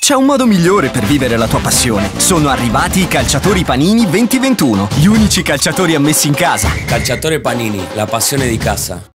C'è un modo migliore per vivere la tua passione. Sono arrivati i calciatori Panini 2021, gli unici calciatori ammessi in casa. Calciatore Panini, la passione di casa.